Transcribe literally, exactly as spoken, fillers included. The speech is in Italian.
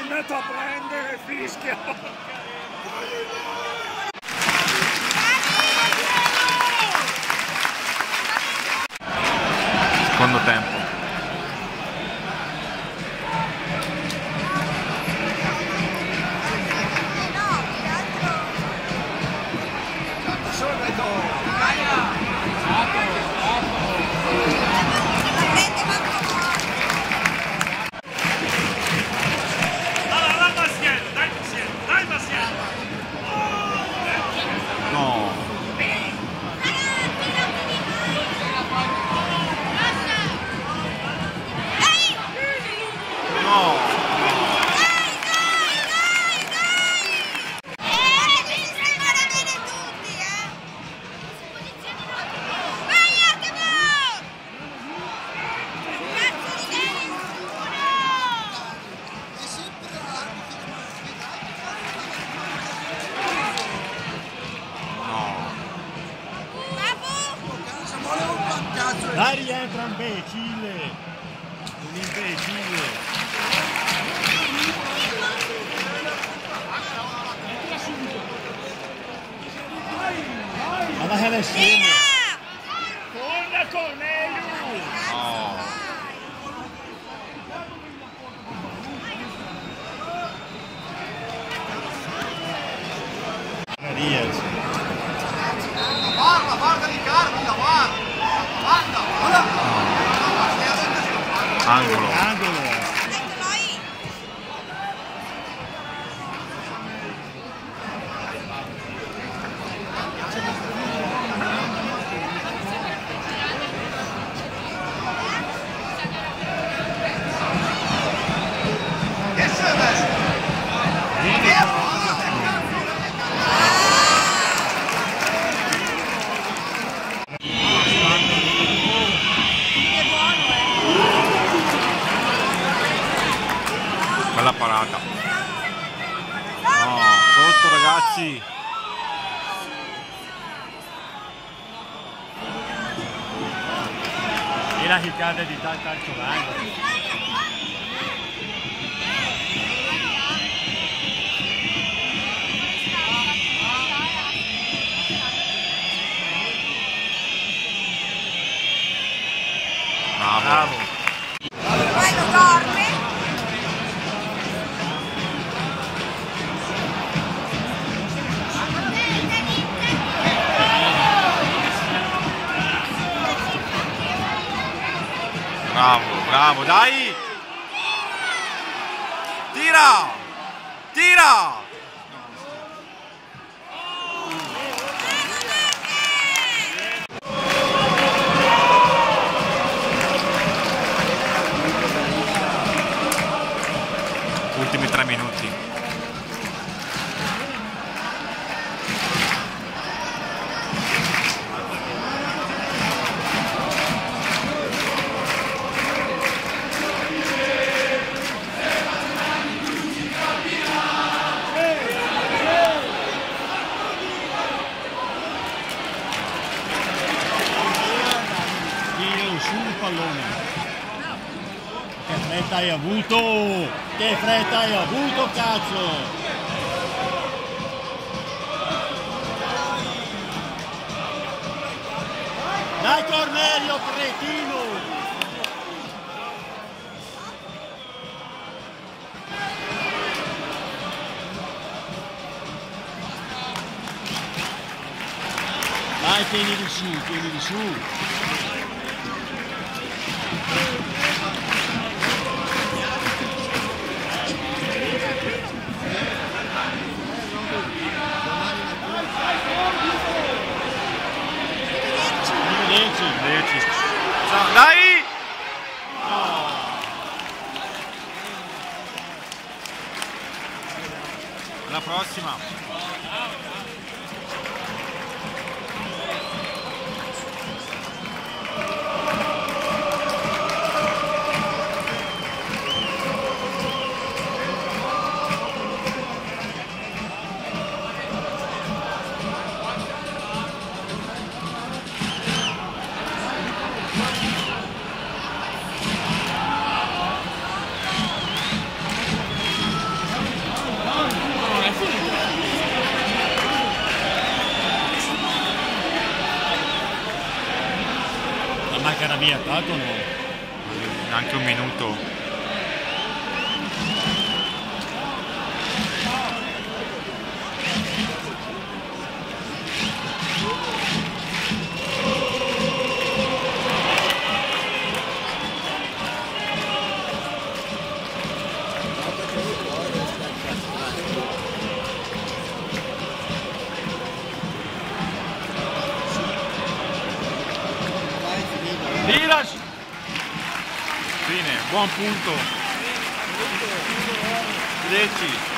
andato a prendere, fischia! Secondo tempo. Dai, rientra imbecille! Un imbecille! Ma dai adesso! Corna Cornelius! No. Riesci! Guarda, guarda Riccardo, guarda! Angolo. Angolo! Bella parata. No, sotto ragazzi. E la chiccata di tal calcio d'angolo. Bravo. Bravo! Vai, lo dorme! Bravo, bravo, dai! Tira! Tira! Ultimi tre minuti. Sul pallone. Che fretta hai avuto? Che fretta hai avuto, cazzo? Dai Cornelio, cretino! Dai, tienili su, tienili su! Arrivederci. Ciao, dai! Oh. Alla prossima. era vietato o no? Anche un minuto. Tira! Fine, buon punto. dieci.